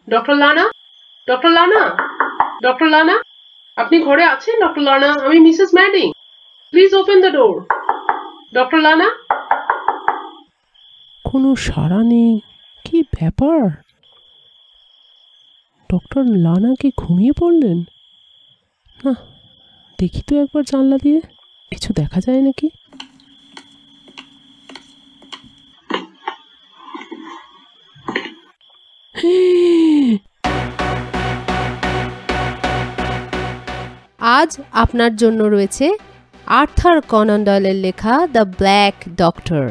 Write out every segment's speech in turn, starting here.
Doctor লানা, doctor লানা, doctor Lana, আপনি ঘরে আছেন? ডক্টর লানা, আমি Mrs Madding. Please open the door. Doctor Lana. কোনো সাড়া নেই। কি ব্যাপার? ডক্টর লানা কি ঘুমিয়ে পড়লেন? না, দেখি তো একবার জানলা দিয়ে কিছু দেখা যায় নাকি। আজ আপনার জন্য রয়েছে আর্থার কনান ডয়েলের লেখা দ্য ব্ল্যাক ডক্টর।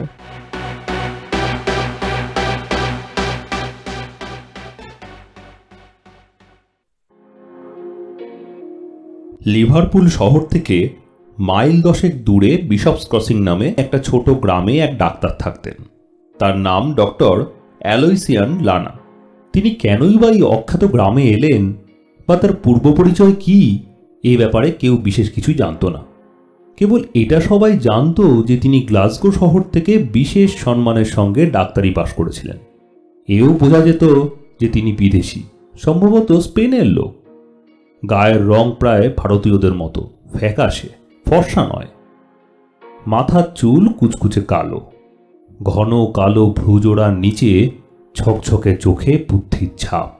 লিভারপুল শহর থেকে মাইল 10 দূরে বিশপস ক্রসিং নামে একটা ছোট গ্রামে এক ডাক্তার থাকতেন। তার নাম ডক্টর অ্যালোইসিয়ান লানা। তিনি কেনই বা এই অখ্যাত গ্রামে এলেন বা তার পূর্ব পরিচয় কি, এই ব্যাপারে কেউ বিশেষ কিছুই জানত না। কেবল এটা সবাই জানত যে তিনি গ্লাসগো শহর থেকে বিশেষ সম্মানের সঙ্গে ডাক্তারি পাশ করেছিলেন। এও বোঝা যেত যে তিনি বিদেশি, সম্ভবত স্পেনের লোক। গায়ের রং প্রায় ভারতীয়দের মতো, ফ্যাকাশে, ফর্সা নয়। মাথার চুল কুচকুচে কালো, ঘন কালো ভ্রুজোড়ার নিচে ছকছকে চোখে বুদ্ধির ছাপ।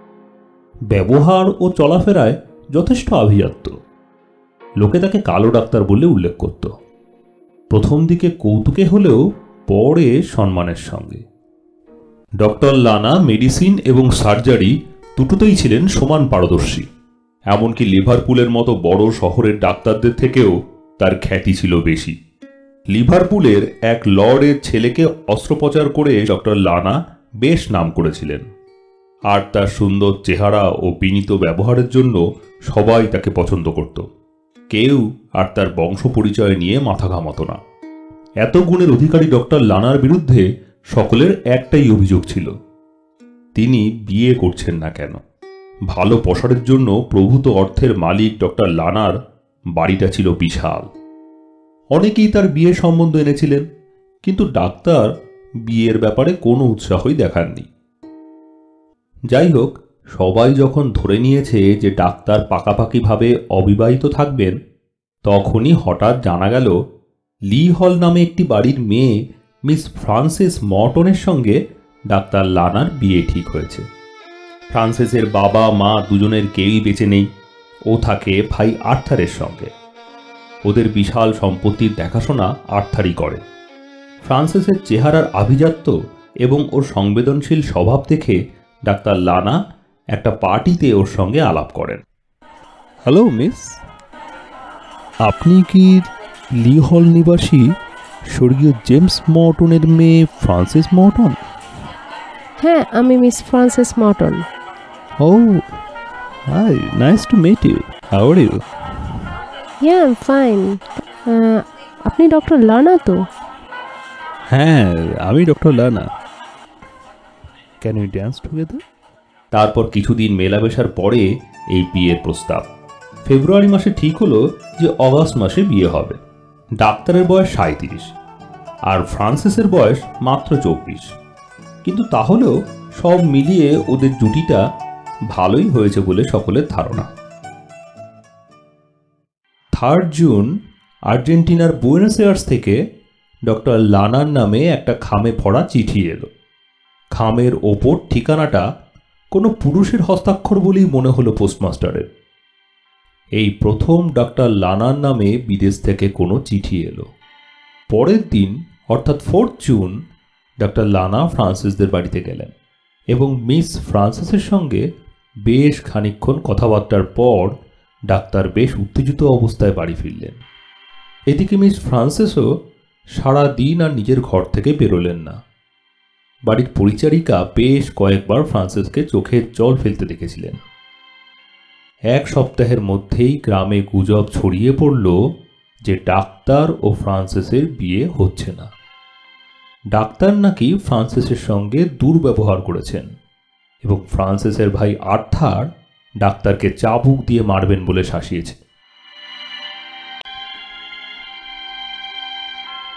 ব্যবহার ও চলাফেরায় যথেষ্ট আভিজাত্য। লোকে তাকে কালো ডাক্তার বলে উল্লেখ করত। প্রথম দিকে কৌতুকে হলেও পরে সম্মানের সঙ্গে। ডক্টর লানা মেডিসিন এবং সার্জারি দুটোতেই ছিলেন সমান পারদর্শী। এমনকি লিভারপুলের মতো বড় শহরের ডাক্তারদের থেকেও তার খ্যাতি ছিল বেশি। লিভারপুলের এক লর্ডের ছেলেকে অস্ত্রোপচার করে ডক্টর লানা বেশ নাম করেছিলেন, আর তার সুন্দর চেহারা ও বিনীত ব্যবহারের জন্য সবাই তাকে পছন্দ করত। কেউ আর তার বংশ পরিচয় নিয়ে মাথা ঘামাত না। এত গুণের অধিকারী ডক্টর লানার বিরুদ্ধে সকলের একটাই অভিযোগ ছিল, তিনি বিয়ে করছেন না কেন। ভালো পসারের জন্য প্রভূত অর্থের মালিক ডক্টর লানার বাড়িটা ছিল বিশাল। অনেকেই তার বিয়ে সম্বন্ধ এনেছিলেন, কিন্তু ডাক্তার বিয়ের ব্যাপারে কোনো উৎসাহই দেখাননি। যাই হোক, সবাই যখন ধরে নিয়েছে যে ডাক্তার পাকাপাকিভাবে অবিবাহিত থাকবেন, তখনই হঠাৎ জানা গেল লি হল নামে একটি বাড়ির মেয়ে মিস ফ্রান্সিস মর্টনের সঙ্গে ডাক্তার লানার বিয়ে ঠিক হয়েছে। ফ্রান্সিসের বাবা মা দুজনের কেউই বেঁচে নেই। ও থাকে ভাই আর্থারের সঙ্গে। ওদের বিশাল সম্পত্তির দেখাশোনা আর্থারই করে। ফ্রান্সিসের চেহারার আভিজাত্য এবং ওর সংবেদনশীল স্বভাব দেখে ডাক্তার লানা একটা পার্টিতে ওর সঙ্গে আলাপ করেন। হ্যালো মিস, আপনি কি লি হল নিবাসী স্বর্গীয় জেমস মর্টনের মেয়ে ফ্রান্সিস মর্টন? হ্যাঁ, আমি Miss Frances Morton. Oh hi, nice to meet you. How are you? Yeah, I am fine. আপনি ডক্টর লানা তো? হ্যাঁ, আমি doctor Lana. Can we dance together? তারপর কিছুদিন মেলামেশার পরে এই বিয়ের প্রস্তাব। ফেব্রুয়ারি মাসে ঠিক হলো যে অগাস্ট মাসে বিয়ে হবে। ডাক্তারের বয়স 37 আর ফ্রান্সিসের বয়স মাত্র 24, কিন্তু তাহলেও সব মিলিয়ে ওদের জুটিটা ভালোই হয়েছে বলে সকলের ধারণা। 3 জুন আর্জেন্টিনার বুয়েনোস এয়ার্স থেকে ডক্টর লানার নামে একটা খামে ভরা চিঠি এলো। খামের ওপর ঠিকানাটা কোনো পুরুষের হস্তাক্ষর বলেই মনে হলো পোস্টমাস্টারের। এই প্রথম ডক্টর লানার নামে বিদেশ থেকে কোনো চিঠি এলো। পরের দিন অর্থাৎ 4 জুন ডক্টর লানা ফ্রান্সিসদের বাড়িতে গেলেন এবং মিস ফ্রান্সিসের সঙ্গে বেশ খানিকক্ষণ কথাবার্তার পর ডাক্তার বেশ উত্তেজিত অবস্থায় বাড়ি ফিরলেন। এদিকে মিস ফ্রান্সিসও সারা দিন আর নিজের ঘর থেকে বেরোলেন না। বাড়ির পরিচারিকা বেশ কয়েকবার ফ্রান্সিসকে চোখের জল ফেলতে দেখেছিলেন। 1 সপ্তাহের মধ্যেই গ্রামে গুজব ছড়িয়ে পড়ল যে ডাক্তার ও ফ্রান্সিসের বিয়ে হচ্ছে না। ডাক্তার নাকি ফ্রান্সিসের সঙ্গে দুর্ব্যবহার করেছেন এবং ফ্রান্সিসের ভাই আর্থার ডাক্তারকে চাবুক দিয়ে মারবেন বলে শাসিয়েছে।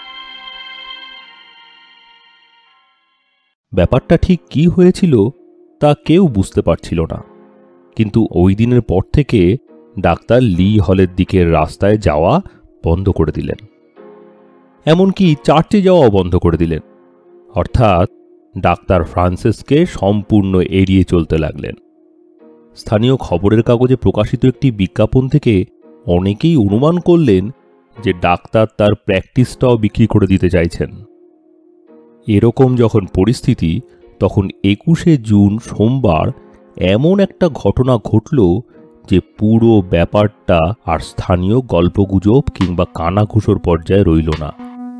ব্যাপারটা ঠিক কি হয়েছিল তা কেউ বুঝতে পারছিল না। কিন্তু ওই দিনের পর থেকে ডাক্তার লি হলের দিকের রাস্তায় যাওয়া বন্ধ করে দিলেন, এমনকি চার্চে যাওয়াও বন্ধ করে দিলেন। অর্থাৎ ডাক্তার ফ্রান্সিসকে সম্পূর্ণ এড়িয়ে চলতে লাগলেন। স্থানীয় খবরের কাগজে প্রকাশিত একটি বিজ্ঞাপন থেকে অনেকেই অনুমান করলেন যে ডাক্তার তার প্র্যাকটিসটাও বিক্রি করে দিতে চাইছেন। এরকম যখন পরিস্থিতি, তখন 21শে জুন সোমবার এমন একটা ঘটনা ঘটল যে পুরো ব্যাপারটা আর স্থানীয় গল্পগুজব কিংবা কানাঘুষোর পর্যায়ে রইল না।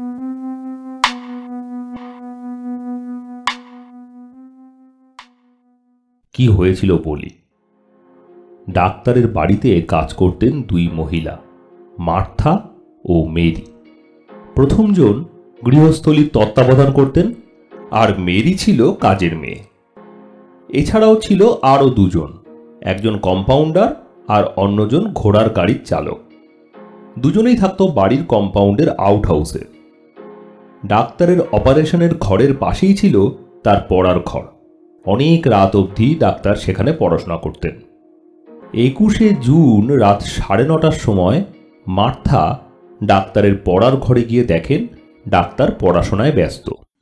কি হয়েছিল বলি। ডাক্তারের বাড়িতে কাজ করতেন দুই মহিলা, মার্থা ও মেরি। প্রথমজন গৃহস্থলীর তত্ত্বাবধান করতেন, আর মেরি ছিল কাজের মেয়ে। এছাড়াও ছিল আরও দুজন, একজন কম্পাউন্ডার আর অন্যজন ঘোড়ার গাড়ির চালক। দুজনেই থাকত বাড়ির কম্পাউন্ডের আউট হাউসে। ডাক্তারের অপারেশনের ঘরের পাশেই ছিল তার পড়ার ঘর। অনেক রাত অবধি ডাক্তার সেখানে পড়াশোনা করতেন। 21শে জুন রাত 9:30টার সময় মার্থা ডাক্তারের পড়ার ঘরে গিয়ে দেখেন ডাক্তার পড়াশোনায় ব্যস্ত।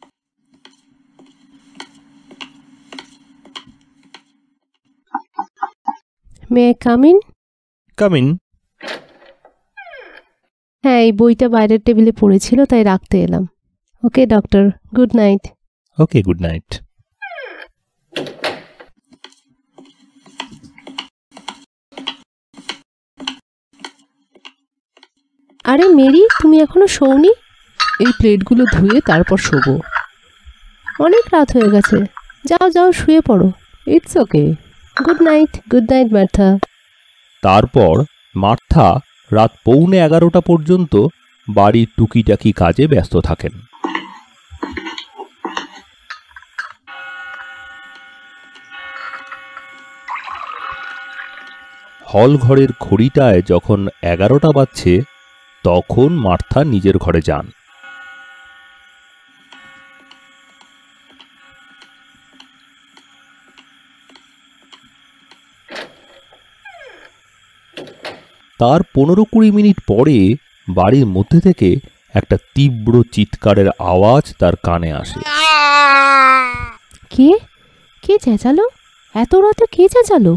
May I come in? Come in. হ্যাঁ, এই বইটা বাইরের টেবিলে পড়েছিল, তাই রাখতে এলাম। Okay doctor, good night. Okay, good night. আরে মেরি, তুমি এখনো শোওনি? এই প্লেটগুলো ধুয়ে তারপর শোবো। অনেক রাত হয়ে গেছে, যাও যাও শুয়ে পড়ো। It's okay. Good night Martha. তারপর মার্থা রাত 11:15 পর্যন্ত বাড়ির টুকিটাকি কাজে ব্যস্ত থাকেন। হল ঘরের ঘড়িটায় যখন 11টা বাজছে, তখন মার্থা নিজের ঘরে যান। তার 15-20 মিনিট পরে বাড়ির মধ্যে থেকে একটা তীব্র চিৎকারের আওয়াজ তার কানে আসে। কে কে চেঁচালো? এত রাতে কে চেঁচালো?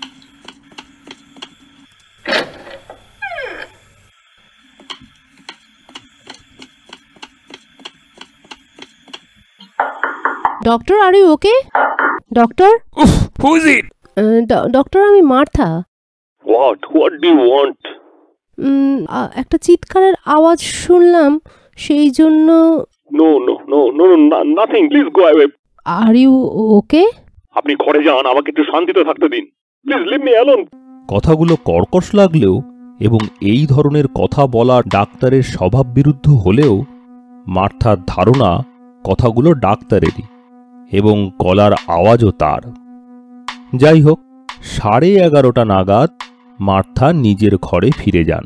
Doctor, are you okay? Doctor, Who is it? Doctor আমি Martha. What do you want? একটা চিৎকারের আওয়াজ শুনলাম, সেই জন্য। No, nothing. Please go away. Are you okay? আপনি ঘরে যান, আমাকে একটু শান্তিতে থাকতে দিন। Please leave me alone. কথাগুলো কর্কশ লাগলেও এবং এই ধরনের কথা বলা ডাক্তারের স্বভাব বিরুদ্ধ হলেও মার্থার ধারণা কথাগুলো ডাক্তারেরই এবং গলার আওয়াজও তার। যাই হোক, 11:30 নাগাদ মার্থা নিজের ঘরে ফিরে যান।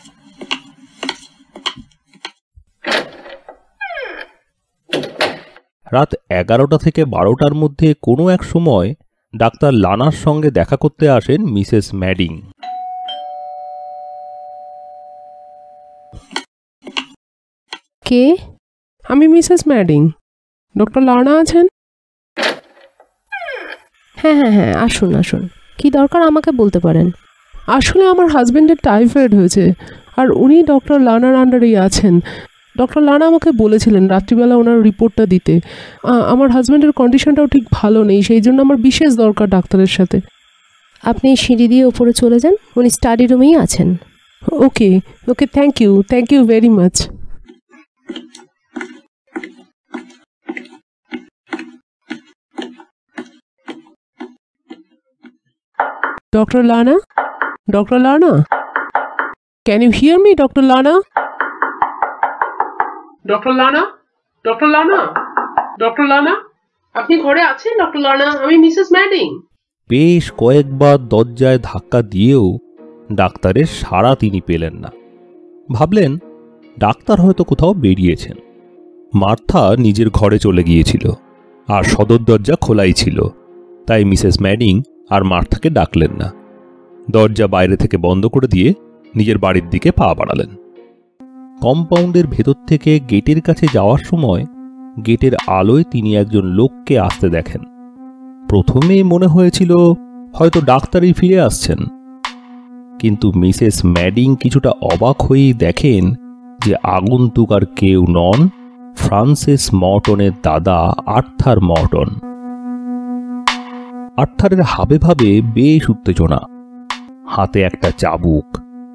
রাত 11টা থেকে 12টার মধ্যে কোনো এক সময় ডাক্তার লানার সঙ্গে দেখা করতে আসেন মিসেস ম্যাডিং। কে? আমি মিসেস ম্যাডিং। ডক্টর লানা আছেন? হ্যাঁ, আসুন। কি দরকার আমাকে বলতে পারেন। আসলে আমার হাজবেন্ডের টাইফয়েড হয়েছে, আর উনি ডক্টর লানার আন্ডারেই আছেন। ডক্টর লানা আমাকে বলেছিলেন রাত্রিবেলা ওনার রিপোর্টটা দিতে। আমার হাজবেন্ডের কন্ডিশনটাও ঠিক ভালো নেই, সেই জন্য আমার বিশেষ দরকার ডাক্তারের সাথে। আপনি সিঁড়ি দিয়ে ওপরে চলে যান, উনি স্টাডি রুমেই আছেন। Okay, thank you very much. Dr. Lana? Can you hear me, Dr. Lana? Doctor Lana, আপনি ঘরে আছেন? ডক্টর লানা, আমি মিসেস ম্যাডিং। বেশ কয়েকবার দরজায় ধাক্কা দিয়েও ডাক্তারের সাড়া তিনি পেলেন না। ভাবলেন ডাক্তার হয়তো কোথাও বেরিয়েছেন। মার্থা নিজের ঘরে চলে গিয়েছিল, আর সদর দরজা খোলাই ছিল। তাই মিসেস ম্যাডিং আর মার্থাকে ডাকলেন না। দরজা বাইরে থেকে বন্ধ করে দিয়ে নিজের বাড়ির দিকে পা বাড়ালেন। কম্পাউন্ডের ভেতর থেকে গেটের কাছে যাওয়ার সময় গেটের আলোয় তিনি একজন লোককে আসতে দেখেন। প্রথমে মনে হয়েছিল হয়তো ডাক্তারই ফিরে আসছেন, কিন্তু মিসেস ম্যাডিং কিছুটা অবাক হয়েই দেখেন যে আগন্তুক আর কেউ নন, ফ্রান্সিস মর্টনের দাদা আর্থার মর্টন। আর্থারের হাবে ভাবে বেশ উত্তেজনা, হাতে একটা চাবুক।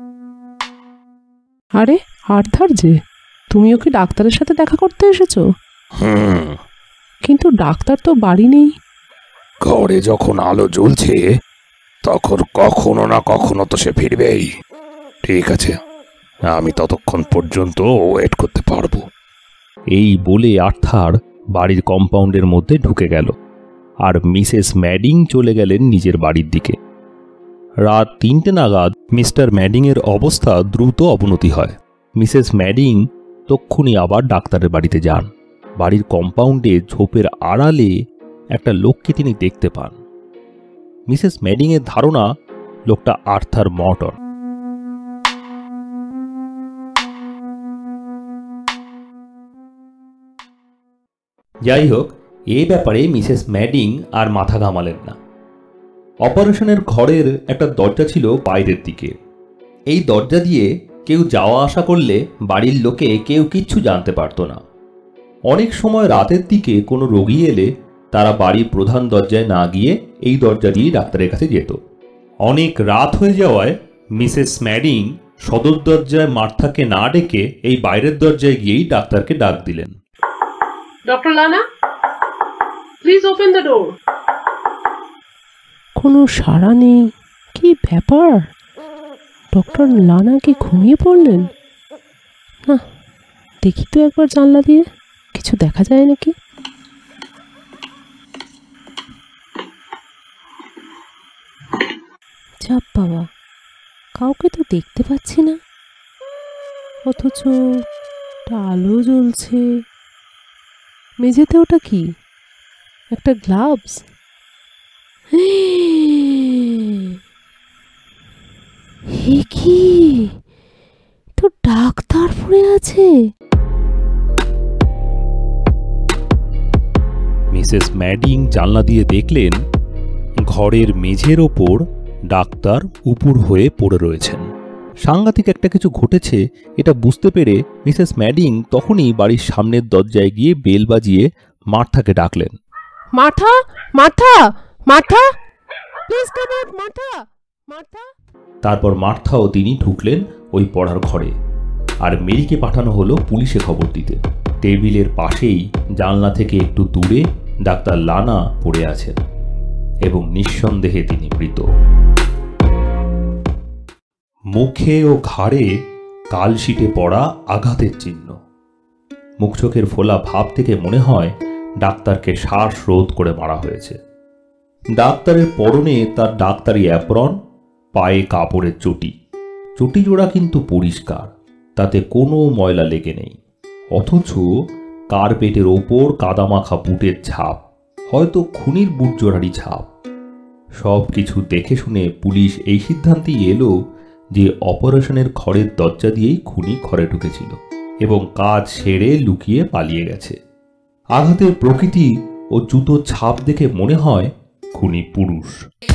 আরে আর্থার যে, তুমিও কি ডাক্তারের সাথে দেখা করতে এসেছো? কিন্তু ডাক্তার তো বাড়ি নেই। ঘরে যখন আলো জ্বলছে তখন কখনো না কখনো তো সে ফিরবেই। ঠিক আছে, আমি ততক্ষণ পর্যন্ত ওয়েট করতে পারবো। এই বলে আর্থার বাড়ির কম্পাউন্ডের মধ্যে ঢুকে গেল, আর মিসেস ম্যাডিং চলে গেলেন নিজের বাড়ির দিকে। রাত 3টে নাগাদ মিস্টার ম্যাডিংয়ের অবস্থা দ্রুত অবনতি হয়। মিসেস ম্যাডিং তক্ষুনি আবার ডাক্তারের বাড়িতে যান। বাড়ির কম্পাউন্ডে ঝোপের আড়ালে একটা লোককে তিনি দেখতে পান। মিসেস ম্যাডিংয়ের ধারণা লোকটা আর্থার মর্টন। যাই হোক, এই ব্যাপারে মিসেস ম্যাডিং আর মাথা ঘামালেন না। অপারেশনের ঘরের একটা দরজা ছিল বাইরের দিকে। এই দরজা দিয়ে কেউ যাওয়া আসা করলে বাড়ির লোকে কেউ কিচ্ছু জানতে পারত না। অনেক সময় রাতের দিকে কোনো রোগী এলে তারা বাড়ির প্রধান দরজায় না গিয়ে এই দরজা দিয়ে ডাক্তারের কাছে যেত। অনেক রাত হয়ে যাওয়ায় মিসেস ম্যাডিং সদর দরজায় মার্থাকে না ডেকে এই বাইরের দরজায় গিয়েই ডাক্তারকে ডাক দিলেন। ডক্টর লানা, প্লিজ ওপেন দ্য ডোর। কোনো সাড়া নেই। কি ব্যাপার? ডক্টর লানা কি ঘুমিয়ে পড়লেন? না, দেখি তো একবার জানলা দিয়ে কিছু দেখা যায় নাকি। চাপ বাবা, কাউকে তো দেখতে পাচ্ছি না, অথচ একটা আলো জ্বলছে। মেঝেতে ওটা কি? একটা গ্লাভস। হে কি, তো ডাক্তার পড়ে আছে। মিসেস ম্যাডিং জানলা দিয়ে দেখলেন ঘরের মেঝের ওপর ডাক্তার উপুর হয়ে পড়ে রয়েছেন। সাংঘাতিক একটা কিছু ঘটেছে এটা বুঝতে পেরে মিসেস ম্যাডিং তখনই বাড়ির সামনের দরজায় গিয়ে বেল বাজিয়ে মার্থাকে ডাকলেন। Martha, Martha, Martha, please come out, Martha, Martha. তারপর মার্থা ও তিনি ঢুকলেন ওই পড়ার ঘরে, আর মেরিকে পাঠানো হলো পুলিশে খবর দিতে। টেবিলের পাশেই জানলা থেকে একটু দূরে ডাক্তার লানা পড়ে আছেন এবং নিঃসন্দেহে তিনি মৃত। মুখে ও ঘাড়ে কালশিটে পড়া আঘাতের চিহ্ন। মুখ চোখের ফোলা ভাব থেকে মনে হয় ডাক্তারকে শ্বাসরোধ করে মারা হয়েছে। ডাক্তারের পরনে তার ডাক্তারি অ্যাপ্রন, পায়ে কাপড়ের চটি। চটি জোড়া কিন্তু পরিষ্কার, তাতে কোনো ময়লা লেগে নেই। অথচ কার্পেটের ওপর কাদামাখা বুটের ছাপ, হয়তো খুনির বুট জোড়ারই ছাপ। সব কিছু দেখে শুনে পুলিশ এই সিদ্ধান্তেই এলো যে অপারেশনের ঘরের দরজা দিয়েই খুনি ঘরে ঢুকেছিল এবং কাজ সেরে লুকিয়ে পালিয়ে গেছে। আঘাতের প্রকৃতি ও জুতোর ছাপ দেখে মনে হয় খুনি পুরুষ।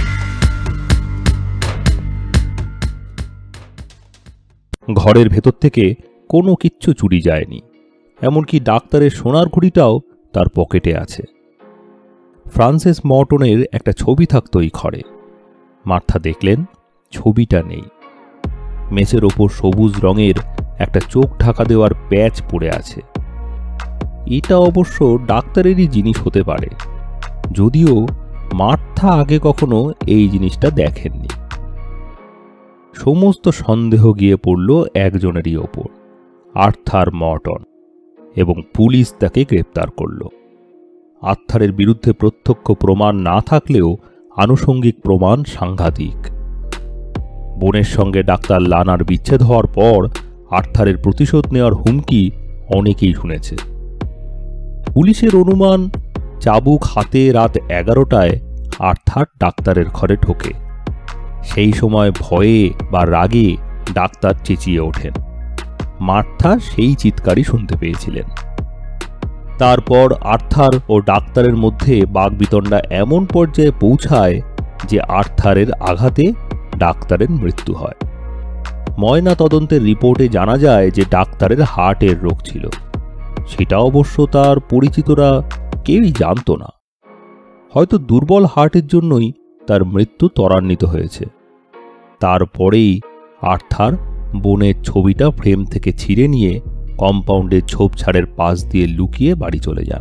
ঘরের ভেতর থেকে কোনো কিচ্ছু চুরি যায়নি, এমনকি ডাক্তারের সোনার ঘড়িটাও তার পকেটে আছে। ফ্রান্সিস মর্টনের একটা ছবি থাকতো এই ঘরে। মার্থা দেখলেন ছবিটা নেই। মেঝের ওপর সবুজ রঙের একটা চোখ ঢাকা দেওয়ার প্যাচ পড়ে আছে। এটা অবশ্য ডাক্তারেরই জিনিস হতে পারে, যদিও মার্থা আগে কখনো এই জিনিসটা দেখেননি। সমস্ত সন্দেহ গিয়ে পড়ল একজনেরই ওপর, আর্থার মর্টন, এবং পুলিশ তাকে গ্রেপ্তার করল। আর্থারের বিরুদ্ধে প্রত্যক্ষ প্রমাণ না থাকলেও আনুষঙ্গিক প্রমাণ সাংঘাতিক। বোনের সঙ্গে ডাক্তার লানার বিচ্ছেদ হওয়ার পর আর্থারের প্রতিশোধ নেওয়ার হুমকি অনেকেই শুনেছে। পুলিশের অনুমান চাবুক হাতে রাত 11টায় আর্থার ডাক্তারের ঘরে ঢোকে। সেই সময় ভয়ে বা রাগে ডাক্তার চেঁচিয়ে ওঠেন। মার্থা সেই চিৎকারই শুনতে পেয়েছিলেন। তারপর আর্থার ও ডাক্তারের মধ্যে বাকবিতণ্ডা এমন পর্যায়ে পৌঁছায় যে আর্থারের আঘাতে ডাক্তারের মৃত্যু হয়। ময়না তদন্তের রিপোর্টে জানা যায় যে ডাক্তারের হার্টের রোগ ছিল। সেটা অবশ্য তার পরিচিতরা কেউই জানত না। হয়তো দুর্বল হার্টের জন্যই তার মৃত্যু ত্বরান্বিত হয়েছে। তারপরেই আর্থার বোনের ছবিটা ফ্রেম থেকে ছিঁড়ে নিয়ে কম্পাউন্ডের ঝোপঝাড়ের পাশ দিয়ে লুকিয়ে বাড়ি চলে যান।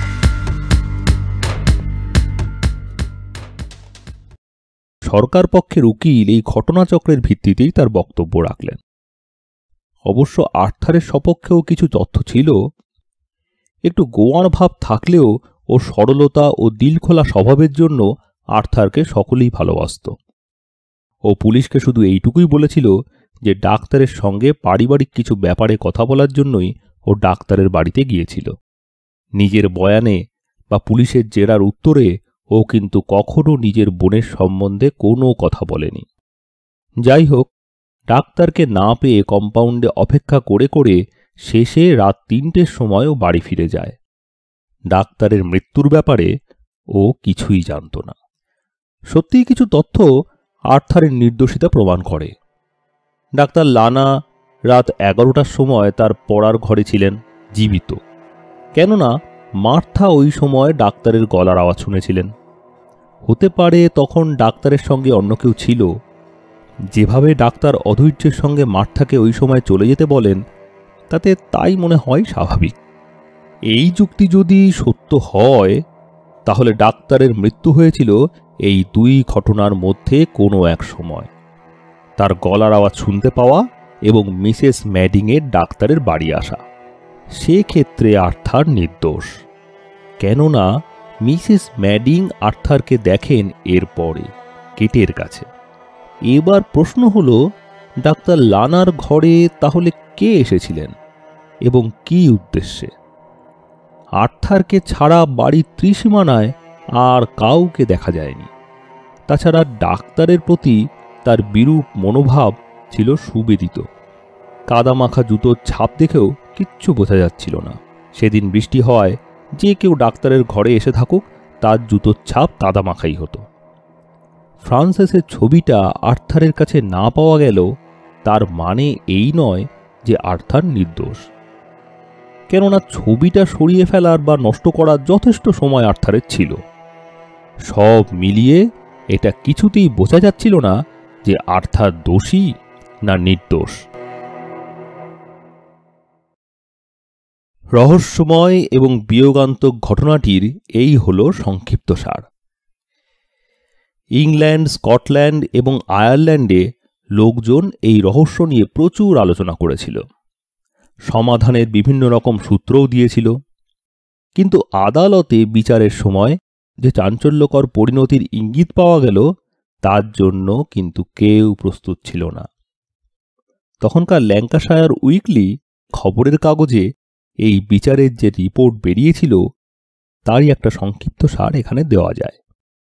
সরকার পক্ষের উকিল এই ঘটনাচক্রের ভিত্তিতেই তার বক্তব্য রাখলেন। অবশ্য আর্থারের সপক্ষেও কিছু তথ্য ছিল। একটু গোয়ার ভাব থাকলেও ও সরলতা ও দিলখোলা স্বভাবের জন্য আর্থারকে সকলেই ভালোবাসত। ও পুলিশকে শুধু এইটুকুই বলেছিল যে ডাক্তারের সঙ্গে পারিবারিক কিছু ব্যাপারে কথা বলার জন্যই ও ডাক্তারের বাড়িতে গিয়েছিল। নিজের বয়ানে বা পুলিশের জেরার উত্তরে ও কিন্তু কখনো নিজের বোনের সম্বন্ধে কোনো কথা বলেনি। যাই হোক, ডাক্তারকে না পেয়ে কম্পাউন্ডে অপেক্ষা করে করে শেষে রাত ৩টের সময় ও বাড়ি ফিরে যায়। ডাক্তারের মৃত্যুর ব্যাপারে ও কিছুই জানত না। সত্যিই কিছু তথ্য আর্থারের নির্দোষিতা প্রমাণ করে। ডাক্তার লানা রাত 11টার সময় তার পড়ার ঘরে ছিলেন, জীবিত। কেননা মার্থা ওই সময় ডাক্তারের গলার আওয়াজ শুনেছিলেন। হতে পারে তখন ডাক্তারের সঙ্গে অন্য কেউ ছিল। যেভাবে ডাক্তার অধৈর্যের সঙ্গে মার্থাকে ওই সময় চলে যেতে বলেন, তাতে তাই মনে হয় স্বাভাবিক। এই যুক্তি যদি সত্য হয়, তাহলে ডাক্তারের মৃত্যু হয়েছিল এই দুই ঘটনার মধ্যে কোনো এক সময়। তার গলার আওয়াজ শুনতে পাওয়া এবং মিসেস ম্যাডিংয়ের ডাক্তারের বাড়ি আসা। সেক্ষেত্রে আর্থার নির্দোষ। কেননা মিসেস ম্যাডিং আর্থারকে দেখেন এরপরে গেটের কাছে। এবার প্রশ্ন হল, ডাক্তার লানার ঘরে তাহলে কে এসেছিলেন এবং কী উদ্দেশ্যে? আর্থারকে ছাড়া বাড়ির ত্রিসীমানায় আর কাউকে দেখা যায়নি। তাছাড়া ডাক্তারের প্রতি তার বিরূপ মনোভাব ছিল সুবেদিত। কাদামাখা জুতোর ছাপ দেখেও কিচ্ছু বোঝা যাচ্ছিল না। সেদিন বৃষ্টি হওয়ায় যে কেউ ডাক্তারের ঘরে এসে থাকুক, তার জুতোর ছাপ কাদামাখাই হতো। ফ্রান্সেসের ছবিটা আর্থারের কাছে না পাওয়া গেল, তার মানে এই নয় যে আর্থার নির্দোষ। কেননা ছবিটা সরিয়ে ফেলার বা নষ্ট করার যথেষ্ট সময় আর্থারের ছিল। সব মিলিয়ে এটা কিছুতেই বোঝা যাচ্ছিল না যে আর্থার দোষী না নির্দোষ। রহস্যময় এবং বিয়োগান্তক ঘটনাটির এই হল সংক্ষিপ্তসার। ইংল্যান্ড, স্কটল্যান্ড এবং আয়ারল্যান্ডে লোকজন এই রহস্য নিয়ে প্রচুর আলোচনা করেছিল। সমাধানের বিভিন্ন রকম সূত্রও দিয়েছিল। কিন্তু আদালতে বিচারের সময় যে চাঞ্চল্যকর পরিণতির ইঙ্গিত পাওয়া গেল, তার জন্য কিন্তু কেউ প্রস্তুত ছিল না। তখনকার ল্যাঙ্কাশায়ার উইকলি খবরের কাগজে এই বিচারের যে রিপোর্ট বেরিয়েছিল, তারই একটা সংক্ষিপ্ত সার এখানে দেওয়া যায়।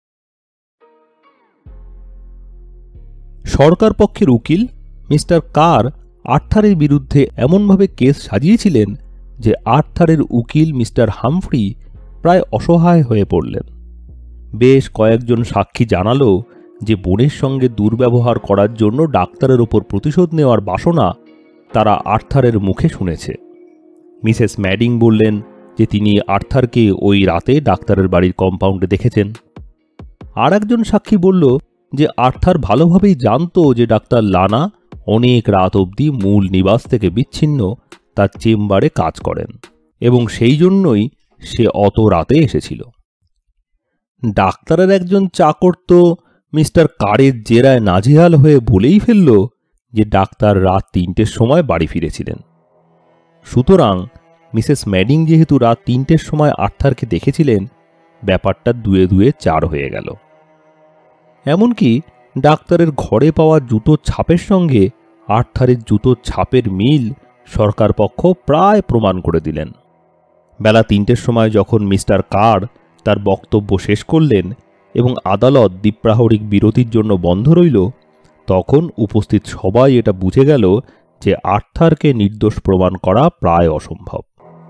সরকার পক্ষের উকিল মিস্টার কার আর্থারের বিরুদ্ধে এমনভাবে কেস সাজিয়েছিলেন যে আর্থারের উকিল মিস্টার হামফ্রি প্রায় অসহায় হয়ে পড়লেন। বেশ কয়েকজন সাক্ষী জানালো যে বোনের সঙ্গে দুর্ব্যবহার করার জন্য ডাক্তারের ওপর প্রতিশোধ নেওয়ার বাসনা তারা আর্থারের মুখে শুনেছে। মিসেস ম্যাডিং বললেন যে তিনি আর্থারকে ওই রাতে ডাক্তারের বাড়ির কম্পাউন্ডে দেখেছেন। আর একজন সাক্ষী বলল যে আর্থার ভালোভাবেই জানত যে ডাক্তার লানা অনেক রাত অবধি মূল নিবাস থেকে বিচ্ছিন্ন তার চেম্বারে কাজ করেন এবং সেই জন্যই সে অত রাতে এসেছিল। ডাক্তারের একজন চাকর তো মিস্টার কারের জেরায় নাজেহাল হয়ে বলেই ফেলল যে ডাক্তার রাত 3টের সময় বাড়ি ফিরেছিলেন। সুতরাং মিসেস ম্যাডিং যেহেতু রাত 3টের সময় আর্থারকে দেখেছিলেন, ব্যাপারটা 2 2 4 হয়ে গেল। এমনকি ডাক্তারের ঘরে পাওয়া জুতোর ছাপের সঙ্গে আর্থারের জুতোর ছাপের মিল সরকার পক্ষ প্রায় প্রমাণ করে দিলেন। বেলা 3টের সময় যখন মিস্টার কার তার বক্তব্য শেষ করলেন, এবং আদালত দ্বিপ্রাহরিক বিরতির জন্য বন্ধ রইল, তখন উপস্থিত সবাই এটা বুঝে গেল যে আর্থারকে নির্দোষ প্রমাণ করা প্রায় অসম্ভব।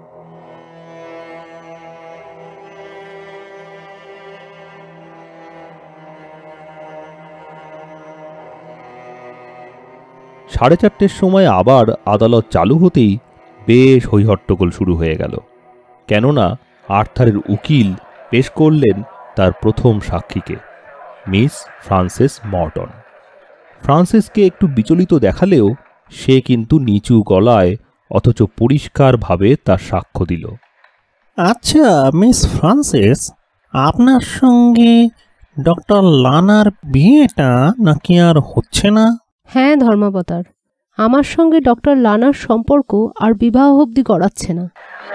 সাড়ে 4টের সময় আবার আদালত চালু হতেই বেশ হইহট্টগোল শুরু হয়ে গেল, কেননা আর্থারের উকিল পেশ করলেন তার প্রথম সাক্ষীকে, মিস ফ্রান্সেস মর্টন। ফ্রান্সেসকে একটু বিচলিত দেখালেও সে কিন্তু নিচু গলায় অথচ পরিষ্কারভাবে তার সাক্ষ্য দিল। আচ্ছা মিস ফ্রান্সিস, আপনার সঙ্গে ডক্টর লানার বিয়েটা নাকি আর হচ্ছে না? হ্যাঁ ধর্মাবতার, আমার সঙ্গে ডক্টর লানার সম্পর্ক আর বিবাহ অবধি গড়াচ্ছে না।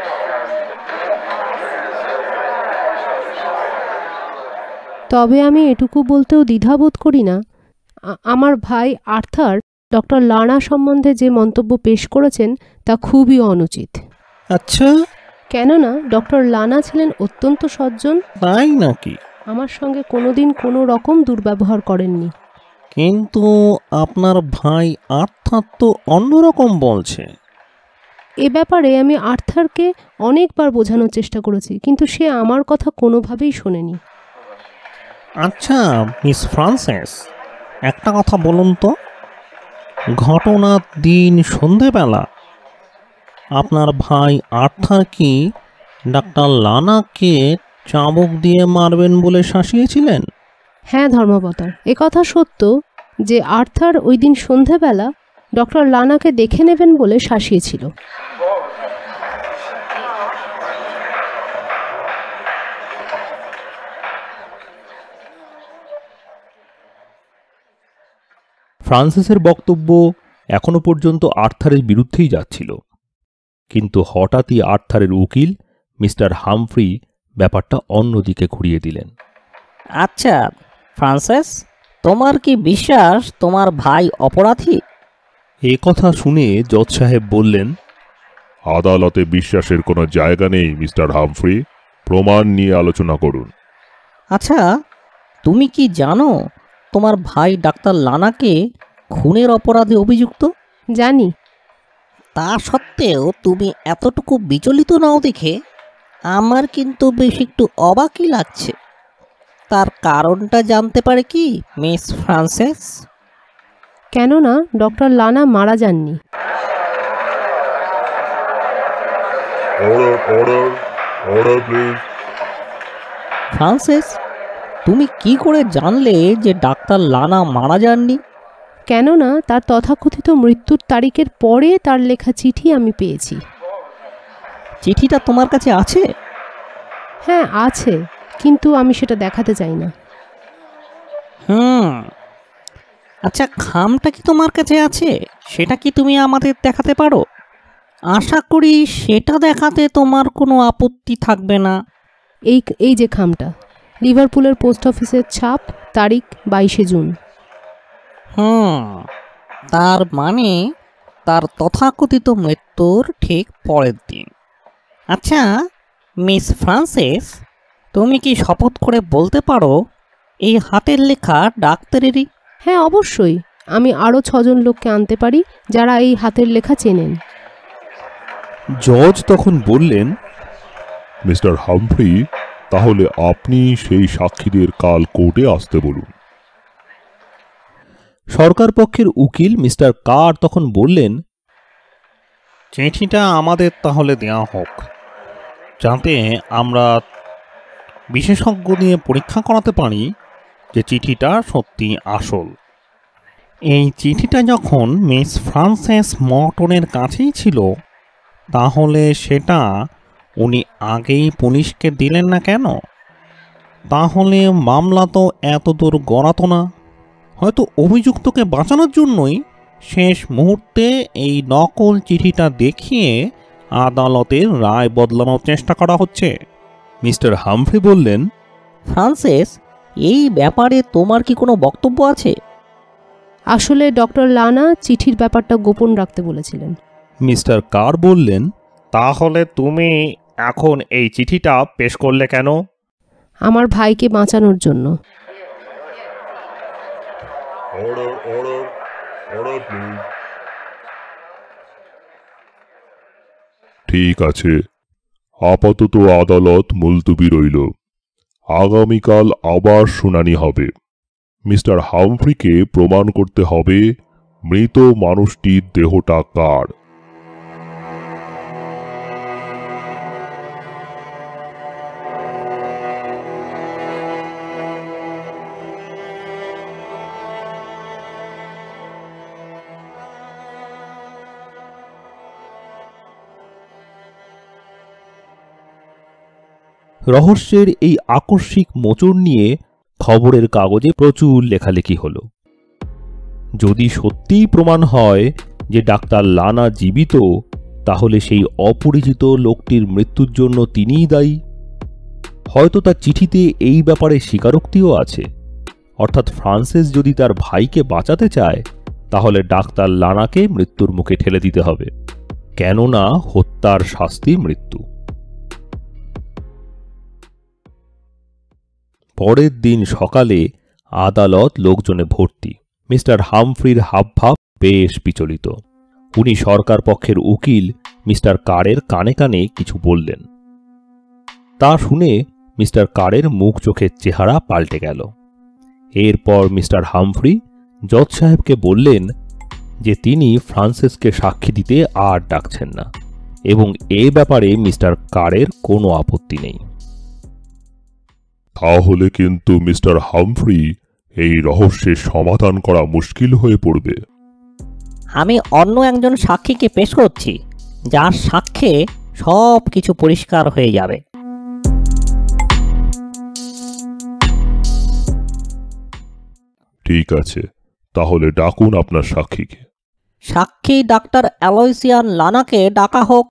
তবে আমি এটুকু বলতেও দ্বিধাবোধ করি না, আমার ভাই আর্থার ডক্টর লানা সম্বন্ধে যে মন্তব্য পেশ করেছেন তা খুবই অনুচিত। আচ্ছা, কেননা ডক্টর লানা ছিলেন অত্যন্ত সজ্জন। তাই নাকি? আমার সঙ্গে কোনোদিন কোনো রকম দুর্ব্যবহার করেননি। কিন্তু আপনার ভাই আর্থার তো অন্যরকম বলছে। এ ব্যাপারে আমি আর্থারকে অনেকবার বোঝানোর চেষ্টা করেছি, কিন্তু সে আমার কথা কোনোভাবেই শোনেনি। আচ্ছা মিস ফ্রান্সিস, একটা কথা বলুন তো, ঘটনার দিন সন্ধেবেলা আপনার ভাই আর্থার কি ডাক্তার লানাকে চাবুক দিয়ে মারবেন বলে শাসিয়েছিলেন? হ্যাঁ ধর্মাবতার, একথা সত্য যে আর্থার ওই দিন সন্ধেবেলা ডক্টর লানাকে দেখে নেবেন বলে শাসিয়েছিল। ফ্রান্সিসের বক্তব্য এখনো পর্যন্ত আর্থারের বিরুদ্ধেই যাচ্ছিল, কিন্তু হঠাৎই আর্থারের উকিল মিস্টার হামফ্রি ব্যাপারটা অন্যদিকে ঘুরিয়ে দিলেন। আচ্ছা ফ্রান্সিস, তোমার কি বিশ্বাস তোমার ভাই অপরাধী? এ কথা শুনে জজ সাহেব বললেন, আদালতে বিশ্বাসের কোনো জায়গা নেই মিস্টার হামফ্রি, প্রমাণ নিয়ে আলোচনা করুন। আচ্ছা, তুমি কি জানো তোমার ভাই ডাক্তার লানাকে খুনের অপরাধে অভিযুক্ত? জানি। তা সত্ত্বেও তুমি এতটুকু বিচলিত নাও দেখে আমার কিন্তু বেশ একটু অবাকই লাগছে। তার কারণটা জানতে পারে কি মিস ফ্রান্সিস? কেননা ডক্টর লানা মারা যাননি। ফ্রান্সিস, তুমি কি করে জানলে যে ডাক্তার লানা মারা যাননি? কেননা তার তথাকথিত মৃত্যুর তারিখের পরে তার লেখা চিঠি আমি পেয়েছি। চিঠিটা তোমার কাছে আছে? হ্যাঁ আছে, কিন্তু আমি সেটা দেখাতে চাই না। আচ্ছা, খামটা কি তোমার কাছে আছে? সেটা কি তুমি আমাদের দেখাতে পারো? আশা করি সেটা দেখাতে তোমার কোনো আপত্তি থাকবে না। এই যে খামটা, লিভারপুলের পোস্ট অফিসের ছাপ, তারিখ 22শে জুন। তার মানে তার তথাকথিত মৃত্যুর ঠিক পরের দিন। আচ্ছা মিস ফ্রান্সিস, তুমি কি শপথ করে বলতে পারো এই হাতের লেখা ডাক্তারেরই? হ্যাঁ অবশ্যই, আমি আরও 6 জন লোককে আনতে পারি যারা এই হাতের লেখা চেনেন। জজ তখন বললেন, মিস্টার হামফ্রি, তাহলে আপনি সেই সাক্ষীদের কাল কোর্টে আসতে বলুন। সরকার পক্ষের উকিল মিস্টার কার তখন বললেন, চিঠিটা আমাদের তাহলে দেওয়া হোক, যাতে আমরা বিশেষজ্ঞ নিয়ে পরীক্ষা করাতে পারি যে চিঠিটা সত্যি আসল। এই চিঠিটা যখন মিস ফ্রান্সিস মর্টনের কাছেই ছিল, তাহলে সেটা উনি আগেই পুলিশকে দিলেন না কেন? তাহলে মামলা তো এত দূর গড়াতো না। হয়তো অভিযুক্তকে বাঁচানোর জন্যই শেষ মুহূর্তে এই নকল চিঠিটা দেখিয়ে আদালতের রায় বদলানোর চেষ্টা করা হচ্ছে। মিস্টার হামফ্রি বললেন, ফ্রান্সিস, এই ব্যাপারে তোমার কি কোনো বক্তব্য আছে? আসলে ডক্টর লানা চিঠির ব্যাপারটা গোপন রাখতে বলেছিলেন। মিস্টার কার বললেন, তাহলে তুমি এখন এই চিঠিটা পেশ করলে কেন? আমার ভাইকে বাঁচানোর জন্য। ঠিক আছে, আপাতত আদালত মুলতুবি রইল। আগামীকাল আবার শুনানি হবে। মিস্টার হামফ্রিকে প্রমাণ করতে হবে মৃত মানুষটির দেহটা কার। রহস্যের এই আকস্মিক মোচড় নিয়ে খবরের কাগজে প্রচুর লেখালেখি হলো। যদি সত্যিই প্রমাণ হয় যে ডাক্তার লানা জীবিত, তাহলে সেই অপরিচিত লোকটির মৃত্যুর জন্য তিনিই দায়ী। হয়তো তার চিঠিতে এই ব্যাপারে স্বীকারোক্তিও আছে। অর্থাৎ ফ্রান্সিস যদি তার ভাইকে বাঁচাতে চায়, তাহলে ডাক্তার লানাকে মৃত্যুর মুখে ঠেলে দিতে হবে, কেননা হত্যার শাস্তি মৃত্যু। পরের দিন সকালে আদালত লোকজনে ভর্তি। মিস্টার হামফ্রির হাবভাব বেশ বিচলিত। উনি সরকার পক্ষের উকিল মিস্টার কারের কানে কানে কিছু বললেন। তা শুনে মিস্টার কারের মুখ চোখের চেহারা পাল্টে গেল। এরপর মিস্টার হামফ্রি জজ সাহেবকে বললেন যে তিনি ফ্রান্সিসকে সাক্ষী দিতে আর ডাকছেন না, এবং এ ব্যাপারে মিস্টার কারের কোনো আপত্তি নেই। তাহলে কিন্তু মিস্টার হামফ্রি এই রহস্যের সমাধান করা মুশকিল হয়ে পড়বে। আমি অন্য একজন সাক্ষীকে পেশ করছি, যার সাক্ষ্যে সব কিছু পরিষ্কার হয়ে যাবে। ঠিক আছে, তাহলে ডাকুন আপনার সাক্ষীকে। সাক্ষী ডাক্তার অ্যালোয়সিয়ান লানাকে ডাকা হোক।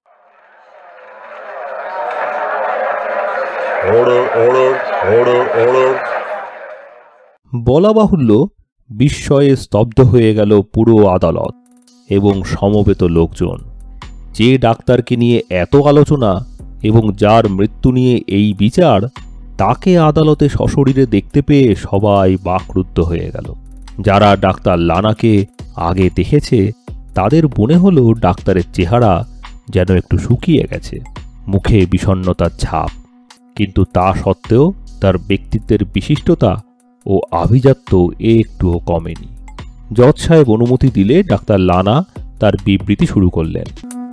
বলা বাহুল্য, বিস্ময়ে স্তব্ধ হয়ে গেল পুরো আদালত এবং সমবেত লোকজন। যে ডাক্তারকে নিয়ে এত আলোচনা এবং যার মৃত্যু নিয়ে এই বিচার, তাকে আদালতে সশরীরে দেখতে পেয়ে সবাই বাকরুদ্ধ হয়ে গেল। যারা ডাক্তার লানাকে আগে দেখেছে, তাদের মনে হলো ডাক্তারের চেহারা যেন একটু শুকিয়ে গেছে, মুখে বিষণ্ণতার ছাপ। কিন্তু তা সত্ত্বেও তার ব্যক্তিত্বের বিশিষ্টতা ও আভিজাত্য একটুও কমেনি। জজ সাহেব অনুমতি দিলে ডাক্তার লানা তার বিবৃতি শুরু করলেন।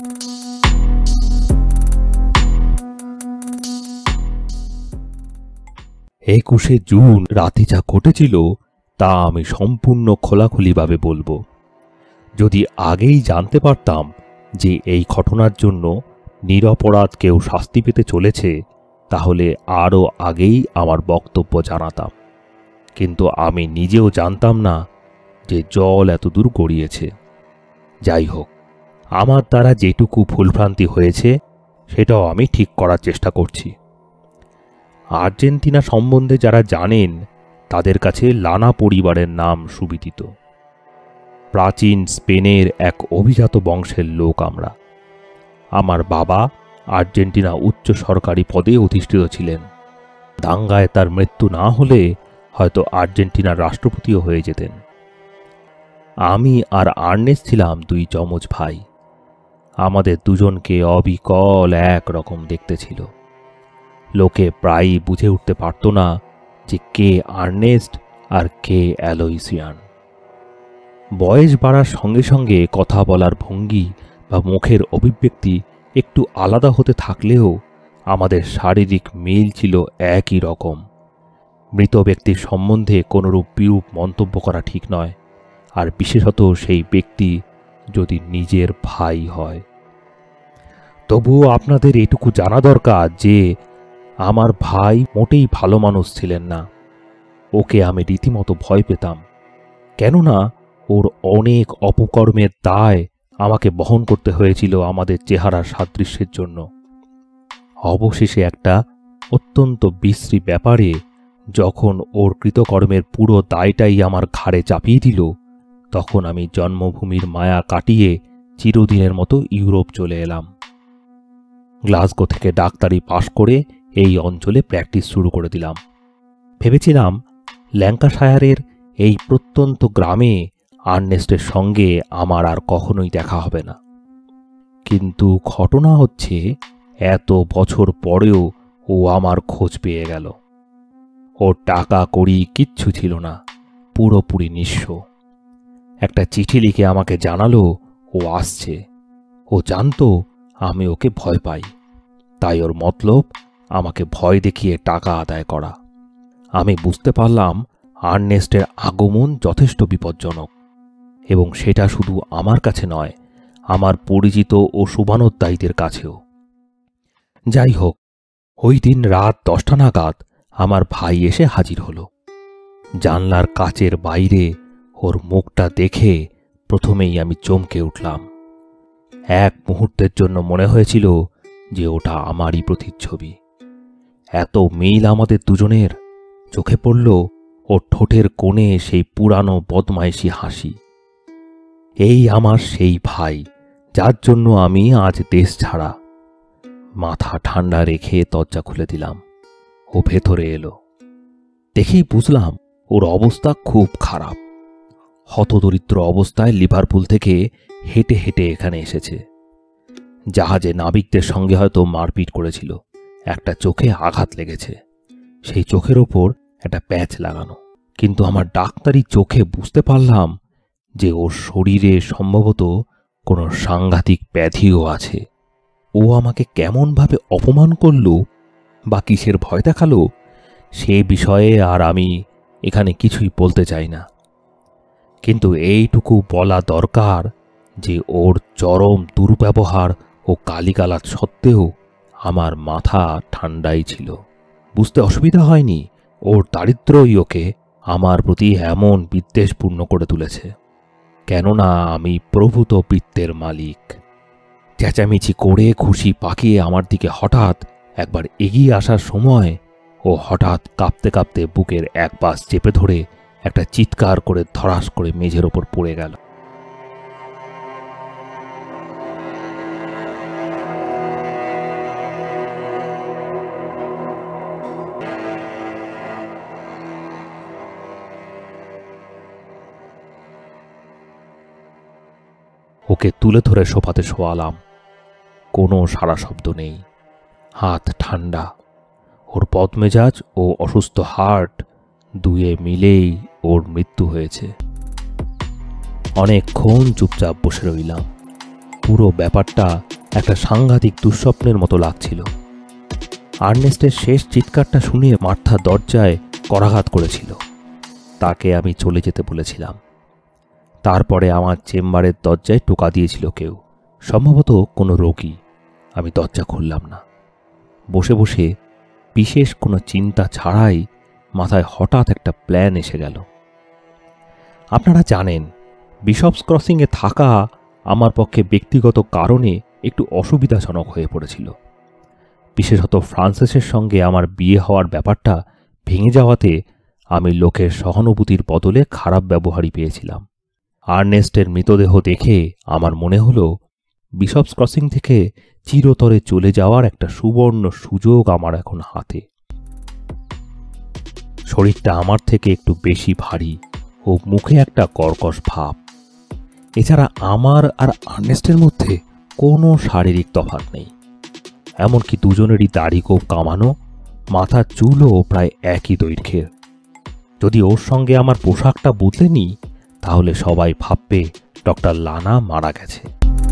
21শে জুন রাতে যা ঘটেছিল তা আমি সম্পূর্ণ খোলাখুলিভাবে বলবো। যদি আগেই জানতে পারতাম যে এই ঘটনার জন্য নিরপরাধ কেউ শাস্তি পেতে চলেছে, তাহলে আরও আগেই আমার বক্তব্য জানাতাম। কিন্তু আমি নিজেও জানতাম না যে জল এত দূর গড়িয়েছে। যাই হোক, আমার দ্বারা যেটুকু ভুলভ্রান্তি হয়েছে সেটাও আমি ঠিক করার চেষ্টা করছি। আর্জেন্টিনা সম্বন্ধে যারা জানেন, তাদের কাছে লানা পরিবারের নাম সুবিদিত। প্রাচীন স্পেনের এক অভিজাত বংশের লোক আমরা। আমার বাবা আর্জেন্টিনা উচ্চ সরকারি পদে অধিষ্ঠিত ছিলেন। দাঙ্গায় তার মৃত্যু না হলে হয়তো আর্জেন্টিনার রাষ্ট্রপতিও হয়ে যেতেন। আমি আর আর্নেস্ট ছিলাম দুই যমজ ভাই। আমাদের দুজনকে অবিকল এক রকম দেখতে ছিল। লোকে প্রায়ই বুঝে উঠতে পারত না যে কে আর্নেস্ট আর কে অ্যালোয়সিয়ান। বয়স বাড়ার সঙ্গে সঙ্গে কথা বলার ভঙ্গি বা মুখের অভিব্যক্তি একটু আলাদা হতে থাকলেও আমাদের শারীরিক মিল ছিল একই রকম। মৃত ব্যক্তির সম্বন্ধে কোনোরূপ বিরূপ মন্তব্য করা ঠিক নয়, আর বিশেষত সেই ব্যক্তি যদি নিজের ভাই হয়। তবুও আপনাদের এটুকু জানা দরকার যে আমার ভাই মোটেই ভালো মানুষ ছিলেন না। ওকে আমি রীতিমতো ভয় পেতাম, কেননা ওর অনেক অপকর্মের দায় আমাকে বহন করতে হয়েছিল আমাদের চেহারার সাদৃশ্যের জন্য। অবশেষে একটা অত্যন্ত বিশ্রী ব্যাপারে যখন ওর কৃতকর্মের পুরো দায়টাই আমার ঘাড়ে চাপিয়ে দিল, তখন আমি জন্মভূমির মায়া কাটিয়ে চিরদিনের মতো ইউরোপ চলে এলাম। গ্লাসগো থেকে ডাক্তারি পাশ করে এই অঞ্চলে প্র্যাকটিস শুরু করে দিলাম। ভেবেছিলাম ল্যাঙ্কাশায়ারের এই প্রত্যন্ত গ্রামে আর্নেস্টের সঙ্গে আমার আর কখনোই দেখা হবে না। কিন্তু ঘটনা হচ্ছে এত বছর পরেও ও আমার খোঁজ পেয়ে গেল। ওর টাকা কড়ি কিচ্ছু ছিল না, পুরোপুরি নিঃস্ব। একটা চিঠি লিখে আমাকে জানালো ও আসছে। ও জানতো আমি ওকে ভয় পাই, তাই ওর মতলব আমাকে ভয় দেখিয়ে টাকা আদায় করা। আমি বুঝতে পারলাম আর্নেস্টের আগমন যথেষ্ট বিপজ্জনক, এবং সেটা শুধু আমার কাছে নয়, আমার পরিচিত ও শুভানুধ্যায়ীদের কাছেও। যাই হোক, ওই দিন রাত 10টা নাগাদ আমার ভাই এসে হাজির হলো। জানলার কাচের বাইরে ওর মুখটা দেখে প্রথমেই আমি চমকে উঠলাম। এক মুহূর্তের জন্য মনে হয়েছিল যে ওটা আমারই প্রতিচ্ছবি। এত মিল আমাদের দুজনের। চোখে পড়ল ওর ঠোঁটের কোণে সেই পুরানো বদমাইশি হাসি। এই আমার সেই ভাই, যার জন্য আমি আজ দেশ ছাড়া। মাথা ঠান্ডা রেখে দরজা খুলে দিলাম। ও ভেতরে এলো। দেখেই বুঝলাম ওর অবস্থা খুব খারাপ। হতদরিদ্র অবস্থায় লিভারপুল থেকে হেঁটে হেঁটে এখানে এসেছে। জাহাজে নাবিকদের সঙ্গে হয়তো মারপিট করেছিল। একটা চোখে আঘাত লেগেছে, সেই চোখের ওপর একটা প্যাচ লাগানো। কিন্তু আমার ডাক্তারি চোখে বুঝতে পারলাম যে ওর শরীরে সম্ভবত কোনো সাংঘাতিক ব্যাধিও আছে। ও আমাকে কেমনভাবে অপমান করল বা কিসের ভয় দেখালো, সে বিষয়ে আর আমি এখানে কিছুই বলতে চাই না। কিন্তু এইটুকু বলা দরকার যে ওর চরম দুর্ব্যবহার ও গালিগালাজ সত্ত্বেও আমার মাথা ঠান্ডাই ছিল। বুঝতে অসুবিধা হয়নি ওর দারিদ্র্যই ওকে আমার প্রতি এমন বিদ্বেষপূর্ণ করে তুলেছে। কেননা আমি প্রভূত বৃত্তের মালিক। চেঁচামেচি করে খুশি পাকিয়ে আমার দিকে হঠাৎ একবার এগিয়ে আসার সময় ও হঠাৎ কাঁপতে কাঁপতে বুকের এক পাশ চেপে ধরে একটা চিৎকার করে ধরাস করে মেঝের ওপর পড়ে গেল। ওকে তুলে ধরে সোফাতে শোয়ালাম। কোনো সাড়া শব্দ নেই, হাত ঠান্ডা। ওর বদমেজাজ ও অসুস্থ হার্ট দুয়ে মিলেই ওর মৃত্যু হয়েছে। অনেকক্ষণ চুপচাপ বসে রইলাম। পুরো ব্যাপারটা একটা সাংঘাতিক দুঃস্বপ্নের মতো লাগছিল। আর্নেস্টের শেষ চিৎকারটা শুনে মার্থা দরজায় করাঘাত করেছিল। তাকে আমি চলে যেতে বলেছিলাম। তারপরে আমার চেম্বারের দরজায় টোকা দিয়েছিল কেউ, সম্ভবত কোনো রোগী। আমি দরজা খুললাম না। বসে বসে বিশেষ কোনো চিন্তা ছাড়াই মাথায় হঠাৎ একটা প্ল্যান এসে গেল। আপনারা জানেন, বিশপস ক্রসিংয়ে থাকা আমার পক্ষে ব্যক্তিগত কারণে একটু অসুবিধাজনক হয়ে পড়েছিল। বিশেষত ফ্রান্সিসের সঙ্গে আমার বিয়ে হওয়ার ব্যাপারটা ভেঙে যাওয়াতে আমি লোকের সহানুভূতির বদলে খারাপ ব্যবহারই পেয়েছিলাম। আর্নেস্টের মৃতদেহ দেখে আমার মনে হলো বিশপস ক্রসিং থেকে চিরতরে চলে যাওয়ার একটা সুবর্ণ সুযোগ আমার এখন হাতে। শরীরটা আমার থেকে একটু বেশি ভারী ও মুখে একটা কর্কশ ভাব। এছাড়া আমার আর আর্নেস্টের মধ্যে কোনো শারীরিক তফাৎ নেই। এমনকি দুজনেরই দাড়ি গোঁফ কামানো, মাথার চুলও প্রায় একই দৈর্ঘ্যের। যদি ওর সঙ্গে আমার পোশাকটা বদলে নিই, তাহলে সবাই ভাববে ডক্টর লানা মারা গেছে।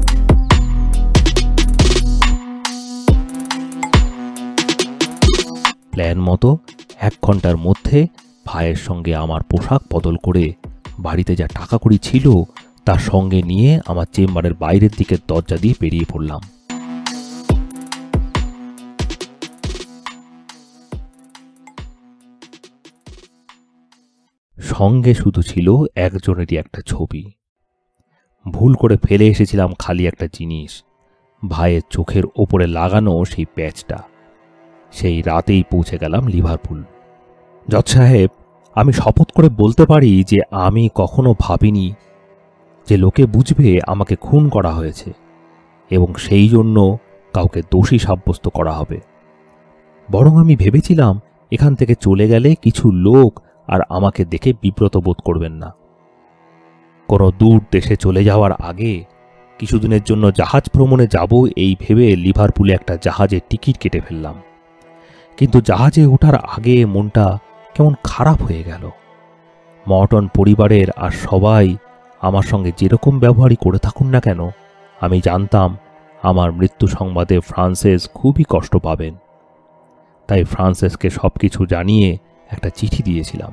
প্ল্যান মতো 1 ঘন্টার মধ্যে ভাইয়ের সঙ্গে আমার পোশাক বদল করে বাড়িতে যা টাকা কড়ি ছিল তার সঙ্গে নিয়ে আমার চেম্বারের বাইরের দিকে দরজা দিয়ে বেরিয়ে পড়লাম। সঙ্গে শুধু ছিল একজনেরই একটা ছবি। ভুল করে ফেলে এসেছিলাম খালি একটা জিনিস, ভাইয়ের চোখের ওপরে লাগানো সেই প্যাচটা। সেই রাতেই পৌঁছে গেলাম লিভারপুল। জজ সাহেব, আমি শপথ করে বলতে পারি যে আমি কখনো ভাবিনি যে লোকে বুঝবে আমাকে খুন করা হয়েছে এবং সেই জন্য কাউকে দোষী সাব্যস্ত করা হবে। বরং আমি ভেবেছিলাম এখান থেকে চলে গেলে কিছু লোক আর আমাকে দেখে বিব্রত বোধ করবেন না। কোনো দূর দেশে চলে যাওয়ার আগে কিছুদিনের জন্য জাহাজ ভ্রমণে যাব এই ভেবে লিভারপুলে একটা জাহাজের টিকিট কেটে ফেললাম। কিন্তু জাহাজে ওঠার আগে মনটা কেমন খারাপ হয়ে গেল। মর্টন পরিবারের আর সবাই আমার সঙ্গে যেরকম ব্যবহারই করে থাকুন না কেন, আমি জানতাম আমার মৃত্যু সংবাদে ফ্রান্সেস খুবই কষ্ট পাবেন। তাই ফ্রান্সেসকে সবকিছু জানিয়ে একটা চিঠি দিয়েছিলাম।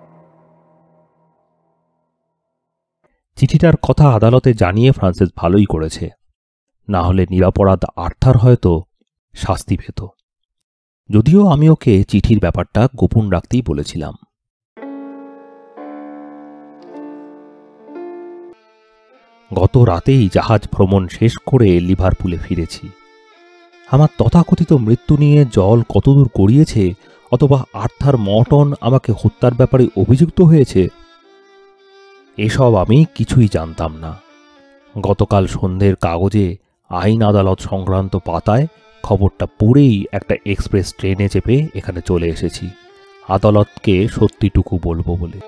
চিঠিটার কথা আদালতে জানিয়ে ফ্রান্সেস ভালোই করেছে, না হলে নিরপরাধ আর্থার হয়তো শাস্তি পেত। যদিও আমি ওকে চিঠির ব্যাপারটা গোপন রাখতেই বলেছিলাম। গত রাতেই জাহাজ ভ্রমণ শেষ করে লিভারপুলে ফিরেছি। আমার তথাকথিত মৃত্যু নিয়ে জল কতদূর গড়িয়েছে, অথবা আর্থার মর্টন আমাকে হত্যার ব্যাপারে অভিযুক্ত হয়েছে, এসব আমি কিছুই জানতাম না। গতকাল সন্ধ্যের কাগজে আইন আদালত সংক্রান্ত পাতায় খবরটা পড়েই একটা এক্সপ্রেস ট্রেনে চেপে এখানে চলে এসেছি আদালতকে সত্যিটুকু বলবো বলে।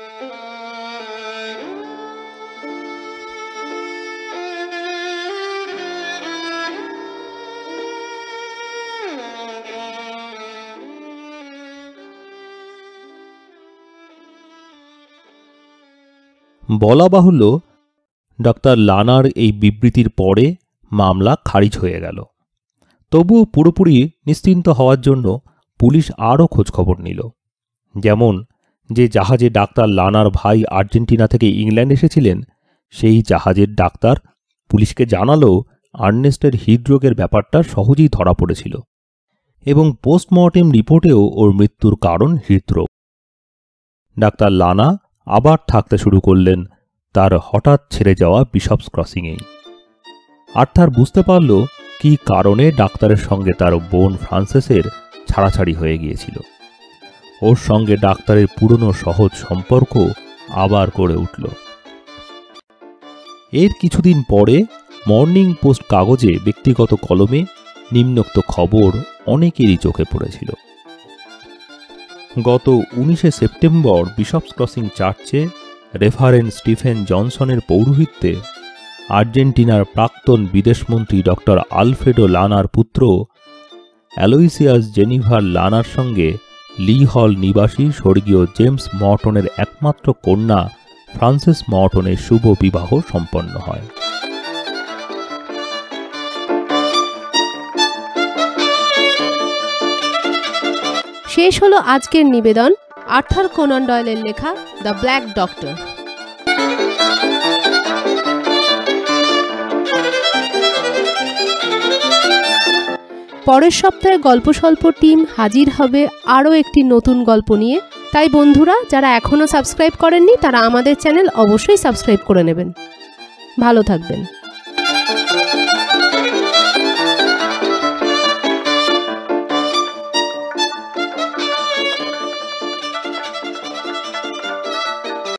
বলা বাহুল্য, ডাক্তার লানার এই বিবৃতির পরে মামলা খারিজ হয়ে গেল। তবুও পুরোপুরি নিশ্চিন্ত হওয়ার জন্য পুলিশ আরও খোঁজখবর নিল। যেমন যে জাহাজে ডাক্তার লানার ভাই আর্জেন্টিনা থেকে ইংল্যান্ড এসেছিলেন, সেই জাহাজের ডাক্তার পুলিশকে জানালো আর্নেস্টের হৃদরোগের ব্যাপারটা সহজেই ধরা পড়েছিল এবং পোস্টমর্টেম রিপোর্টেও ওর মৃত্যুর কারণ হৃদরোগ। ডাক্তার লানা আবার থাকতে শুরু করলেন তার হঠাৎ ছেড়ে যাওয়া বিশপস ক্রসিংয়েই। আর্থার বুঝতে পারল কি কারণে ডাক্তারের সঙ্গে তার বোন ফ্রান্সেসের ছাড়াছাড়ি হয়ে গিয়েছিল। ওর সঙ্গে ডাক্তারের পুরনো সহজ সম্পর্ক আবার গড়ে উঠল। এর কিছুদিন পরে মর্নিং পোস্ট কাগজে ব্যক্তিগত কলমে নিম্নোক্ত খবর অনেকেরই চোখে পড়েছিল। গত 19 সেপ্টেম্বর বিশপস ক্রসিং চার্চে রেভারেন্ড স্টিফেন জনসনের পৌরোহিত্যে আর্জেন্টিনার প্রাক্তন বিদেশমন্ত্রী ডক্টর আলফ্রেডো লানার পুত্র অ্যালোইসিয়াস জেনিভার লানার সঙ্গে লি হল নিবাসী স্বর্গীয় জেমস মর্টনের একমাত্র কন্যা ফ্রান্সেস মর্টনের শুভ বিবাহ সম্পন্ন হয়। শেষ হলো আজকের নিবেদন আর্থার কোনান ডয়েলের লেখা দ্য ব্ল্যাক ডক্টর। পরের সপ্তাহে গল্পস্বল্প টিম হাজির হবে আরও একটি নতুন গল্প নিয়ে। তাই বন্ধুরা, যারা এখনও সাবস্ক্রাইব করেননি তারা আমাদের চ্যানেল অবশ্যই সাবস্ক্রাইব করে নেবেন। ভালো থাকবেন।